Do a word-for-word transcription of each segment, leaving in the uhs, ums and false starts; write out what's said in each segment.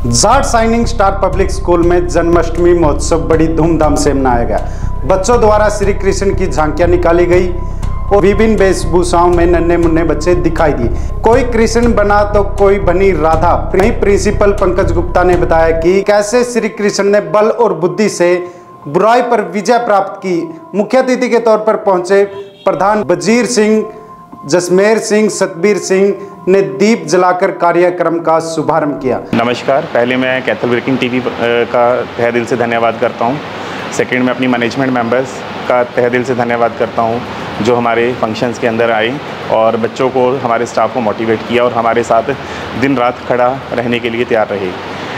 Jat shining star public school में जन्माष्टमी महोत्सव बड़ी धूमधाम से मनाया गया। बच्चों द्वारा श्री कृष्ण की झांकियां निकाली गई और विभिन्न वेशभूषाओं में नन्हे मुन्ने बच्चे दिखाई दिए। कोई कृष्ण बना तो कोई बनी राधा। वहीं प्रिंसिपल पंकज गुप्ता ने बताया कि कैसे श्री कृष्ण ने बल और बुद्धि से बुराई पर विजय प्राप्त की। मुख्य अतिथि के तौर पर पहुंचे प्रधान वजीर सिंह, जसमेर सिंह, सतबीर सिंह ने दीप जलाकर कार्यक्रम का शुभारंभ किया। नमस्कार, पहले मैं कैथल ब्रेकिंग टीवी का तहे दिल से धन्यवाद करता हूं। सेकंड में अपनी मैनेजमेंट मेंबर्स का तहे दिल से धन्यवाद करता हूं जो हमारे फंक्शंस के अंदर आए और बच्चों को, हमारे स्टाफ को मोटिवेट किया और हमारे साथ दिन रात खड़ा रहने के लिए तैयार रहे।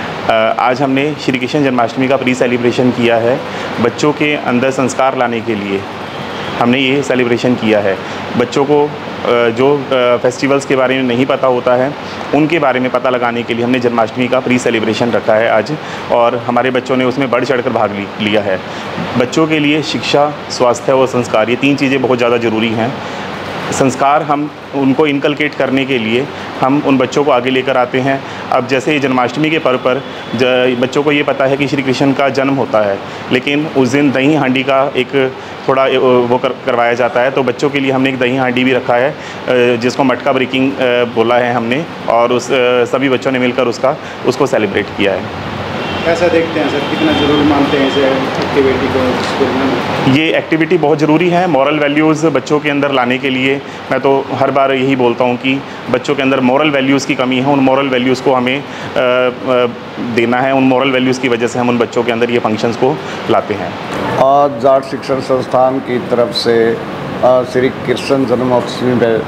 आज हमने श्री कृष्ण जन्माष्टमी का प्री सेलिब्रेशन किया है। बच्चों के अंदर संस्कार लाने के लिए हमने ये सेलिब्रेशन किया है। बच्चों को जो फेस्टिवल्स के बारे में नहीं पता होता है उनके बारे में पता लगाने के लिए हमने जन्माष्टमी का प्री सेलिब्रेशन रखा है आज, और हमारे बच्चों ने उसमें बढ़ चढ़कर भाग लिया है। बच्चों के लिए शिक्षा, स्वास्थ्य और संस्कार, ये तीन चीज़ें बहुत ज़्यादा ज़रूरी हैं। संस्कार हम उनको इनकलकेट करने के लिए हम उन बच्चों को आगे लेकर आते हैं। अब जैसे जन्माष्टमी के पर्व पर बच्चों को ये पता है कि श्री कृष्ण का जन्म होता है, लेकिन उस दिन दही हांडी का एक थोड़ा वो कर, करवाया जाता है। तो बच्चों के लिए हमने एक दही हांडी भी रखा है जिसको मटका ब्रेकिंग बोला है हमने, और उस सभी बच्चों ने मिलकर उसका उसको सेलिब्रेट किया है। कैसा देखते हैं सर, कितना ज़रूर मानते हैं इस एक्टिविटी को स्कूल में? ये एक्टिविटी बहुत ज़रूरी है मॉरल वैल्यूज़ बच्चों के अंदर लाने के लिए। मैं तो हर बार यही बोलता हूँ कि बच्चों के अंदर मॉरल वैल्यूज़ की कमी है, उन मॉरल वैल्यूज़ को हमें आ, आ, देना है। उन मॉरल वैल्यूज़ की वजह से हम उन बच्चों के अंदर ये फंक्शंस को लाते हैं। आज जाट शिक्षण संस्थान की तरफ से श्री कृष्ण जन्माष्टमी में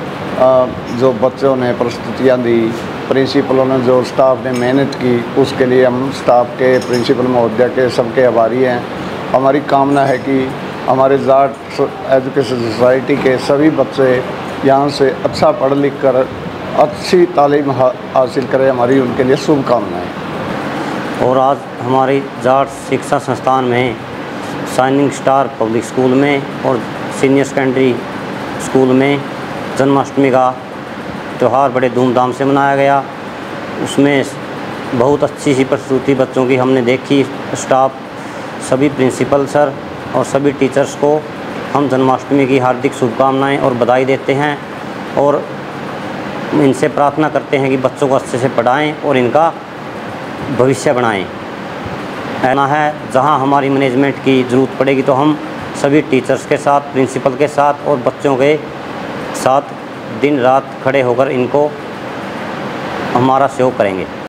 जो बच्चों ने प्रस्तुतियाँ दी, प्रिंसिपलों ने, जो स्टाफ ने मेहनत की, उसके लिए हम स्टाफ के, प्रिंसिपल महोदय के, सबके आभारी हैं। हमारी कामना है कि हमारे जाट एजुकेशन सोसाइटी के सभी बच्चे यहाँ से अच्छा पढ़ लिख कर अच्छी तालीम हासिल करें। हमारी उनके लिए शुभकामनाएँ। और आज हमारी जाट शिक्षा संस्थान में शाइनिंग स्टार पब्लिक स्कूल में और सीनियर सेकेंडरी स्कूल में जन्माष्टमी का त्यौहार बड़े धूमधाम से मनाया गया। उसमें बहुत अच्छी सी प्रस्तुति बच्चों की हमने देखी। स्टाफ, सभी प्रिंसिपल सर और सभी टीचर्स को हम जन्माष्टमी की हार्दिक शुभकामनाएं और बधाई देते हैं, और इनसे प्रार्थना करते हैं कि बच्चों को अच्छे से पढ़ाएं और इनका भविष्य बनाएं। ऐसा है, जहां हमारी मैनेजमेंट की ज़रूरत पड़ेगी तो हम सभी टीचर्स के साथ, प्रिंसिपल के साथ और बच्चों के साथ दिन रात खड़े होकर इनको हमारा सहयोग करेंगे।